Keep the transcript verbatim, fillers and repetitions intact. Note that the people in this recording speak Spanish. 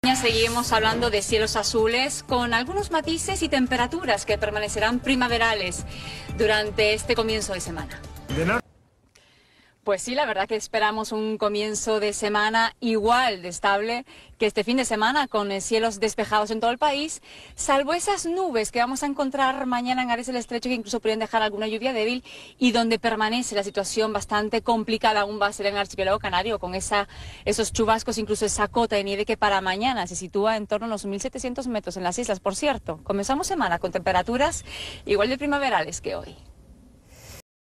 Seguimos hablando de cielos azules con algunos matices y temperaturas que permanecerán primaverales durante este comienzo de semana. Pues sí, la verdad que esperamos un comienzo de semana igual de estable que este fin de semana, con cielos despejados en todo el país, salvo esas nubes que vamos a encontrar mañana en áreas del estrecho que incluso podrían dejar alguna lluvia débil, y donde permanece la situación bastante complicada aún va a ser en el archipiélago canario, con esa, esos chubascos, incluso esa cota de nieve que para mañana se sitúa en torno a los mil setecientos metros en las islas. Por cierto, comenzamos semana con temperaturas igual de primaverales que hoy.